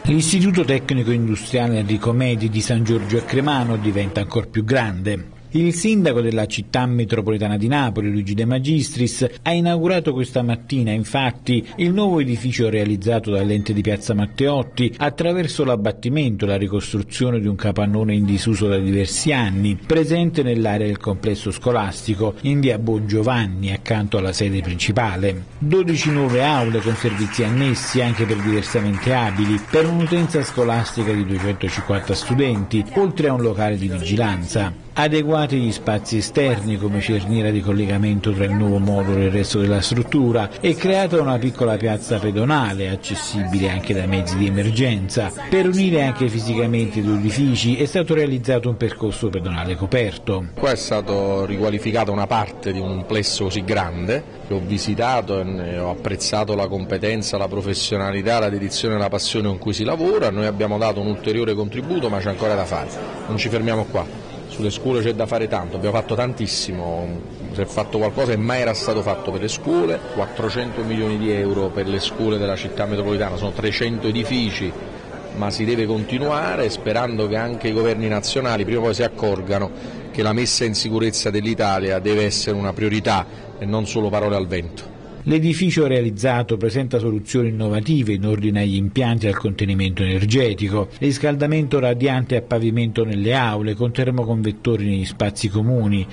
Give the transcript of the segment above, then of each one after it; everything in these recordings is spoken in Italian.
L'Istituto Tecnico Industriale Enrico Medi di San Giorgio a Cremano diventa ancora più grande. Il sindaco della città metropolitana di Napoli, Luigi De Magistris, ha inaugurato questa mattina, infatti, il nuovo edificio realizzato dall'ente di Piazza Matteotti attraverso l'abbattimento e la ricostruzione di un capannone in disuso da diversi anni, presente nell'area del complesso scolastico, in via Bongiovanni, accanto alla sede principale. 12 nuove aule con servizi annessi anche per diversamente abili, per un'utenza scolastica di 250 studenti, oltre a un locale di vigilanza. Adeguati gli spazi esterni come cerniera di collegamento tra il nuovo modulo e il resto della struttura e creata una piccola piazza pedonale accessibile anche da mezzi di emergenza. Per unire anche fisicamente i due edifici è stato realizzato un percorso pedonale coperto. Qua è stato riqualificata una parte di un plesso così grande che ho visitato e ho apprezzato la competenza, la professionalità, la dedizione e la passione con cui si lavora. Noi abbiamo dato un ulteriore contributo, ma c'è ancora da fare. Non ci fermiamo qua. Sulle scuole c'è da fare tanto, abbiamo fatto tantissimo, si è fatto qualcosa che mai era stato fatto per le scuole, 400 milioni di euro per le scuole della città metropolitana, sono 300 edifici, ma si deve continuare sperando che anche i governi nazionali prima o poi si accorgano che la messa in sicurezza dell'Italia deve essere una priorità e non solo parole al vento. L'edificio realizzato presenta soluzioni innovative in ordine agli impianti e al contenimento energetico, riscaldamento radiante a pavimento nelle aule con termoconvettori negli spazi comuni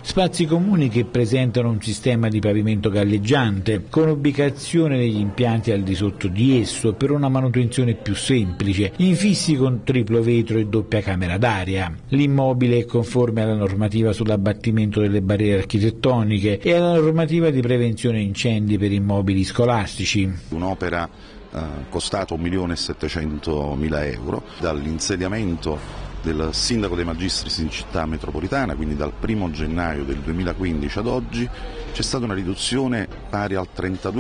che presentano un sistema di pavimento galleggiante con ubicazione degli impianti al di sotto di esso per una manutenzione più semplice, infissi con triplo vetro e doppia camera d'aria. L'immobile è conforme alla normativa sull'abbattimento delle barriere architettoniche e alla normativa di prevenzione incendi per immobili scolastici. Un'opera costata 1.700.000 euro, dall'insediamento del sindaco De Magistris in città metropolitana, quindi dal 1 gennaio del 2015 ad oggi, c'è stata una riduzione pari al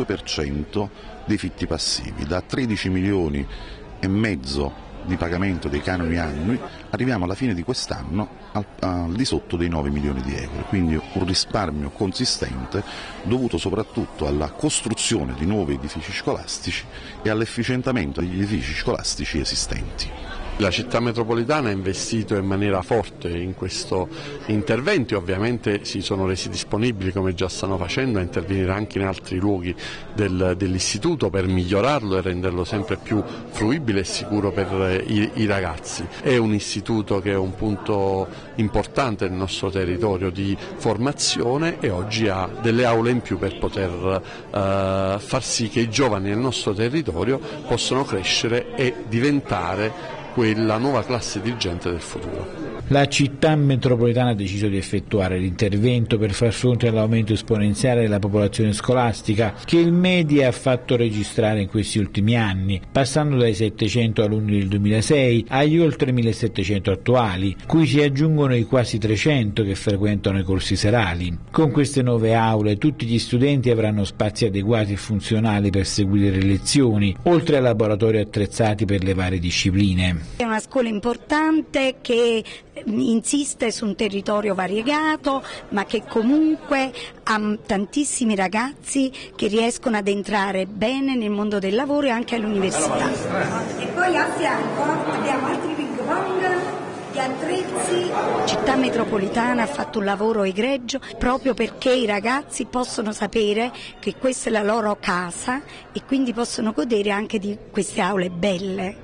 32% dei fitti passivi, da 13 milioni e mezzo di pagamento dei canoni annui, arriviamo alla fine di quest'anno al di sotto dei 9 milioni di euro, quindi un risparmio consistente dovuto soprattutto alla costruzione di nuovi edifici scolastici e all'efficientamento degli edifici scolastici esistenti. La città metropolitana ha investito in maniera forte in questo intervento e ovviamente si sono resi disponibili, come già stanno facendo, a intervenire anche in altri luoghi dell'istituto per migliorarlo e renderlo sempre più fruibile e sicuro per i ragazzi. È un istituto che è un punto importante nel nostro territorio di formazione e oggi ha delle aule in più per poter far sì che i giovani nel nostro territorio possano crescere e diventare quella nuova classe dirigente del futuro. La città metropolitana ha deciso di effettuare l'intervento per far fronte all'aumento esponenziale della popolazione scolastica che il Medi ha fatto registrare in questi ultimi anni, passando dai 700 alunni del 2006 agli oltre 1700 attuali, cui si aggiungono i quasi 300 che frequentano i corsi serali. Con queste nuove aule tutti gli studenti avranno spazi adeguati e funzionali per seguire le lezioni, oltre a laboratori attrezzati per le varie discipline. È una scuola importante che insiste su un territorio variegato, ma che comunque ha tantissimi ragazzi che riescono ad entrare bene nel mondo del lavoro e anche all'università. E poi a fianco abbiamo altri ping pong, gli attrezzi. La città metropolitana ha fatto un lavoro egregio proprio perché i ragazzi possono sapere che questa è la loro casa e quindi possono godere anche di queste aule belle.